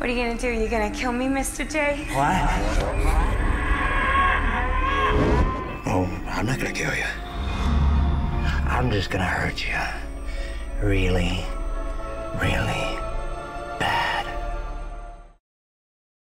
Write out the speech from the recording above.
What are you gonna do? You gonna kill me, Mr. J? What? Oh, I'm not gonna kill you. I'm just gonna hurt you. Really, really